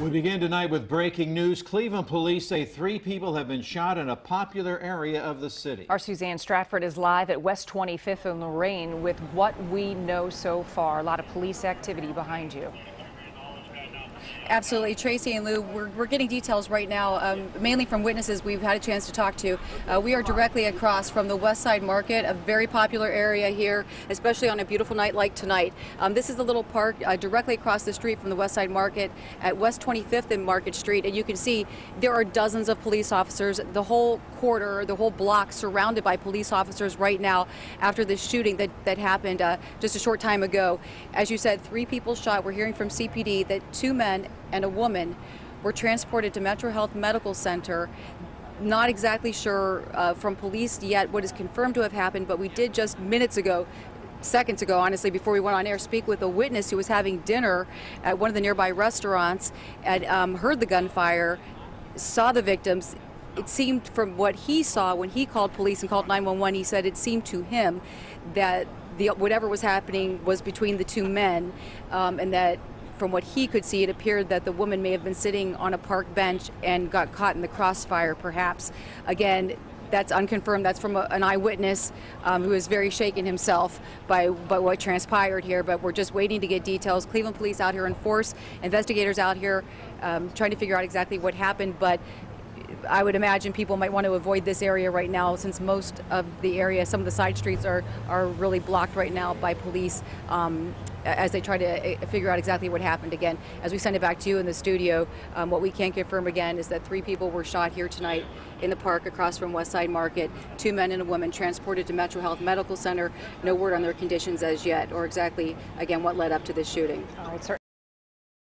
We begin tonight with breaking news. Cleveland police say 3 people have been shot in a popular area of the city. Our Suzanne Stratford is live at West 25th and Lorraine with what we know so far. A lot of police activity behind you. Absolutely, Tracy and Lou, we're getting details right now, mainly from witnesses we've had a chance to talk to. We are directly across from the West Side Market, a very popular area here, especially on a beautiful night like tonight. This is a little park directly across the street from the West Side Market at West 25th and Market Street, and you can see there are dozens of police officers, the whole quarter, the whole block surrounded by police officers right now after this shooting that happened just a short time ago. As you said, 3 people shot. We're hearing from CPD that 2 men and a woman were transported to Metro Health Medical Center. Not exactly sure from police yet what is confirmed to have happened, but we did just seconds ago, honestly, before we went on air, speak with a witness who was having dinner at one of the nearby restaurants and heard the gunfire, saw the victims. It seemed from what he saw when he called police and called 911, he said it seemed to him that whatever was happening was between the 2 men, and that from what he could see, it appeared that the woman may have been sitting on a park bench and got caught in the crossfire, perhaps. Again, that's unconfirmed. That's from an eyewitness who is very shaken himself by what transpired here, but we're just waiting to get details. Cleveland police out here in force, investigators out here trying to figure out exactly what happened, but I would imagine people might want to avoid this area right now since most of the area, some of the side streets are really blocked right now by police as they try to figure out exactly what happened. Again, as we send it back to you in the studio, what we can confirm again is that 3 people were shot here tonight in the park across from West Side Market. 2 men and a woman transported to Metro Health Medical Center. No word on their conditions as yet or exactly, again, what led up to this shooting. All right, sir.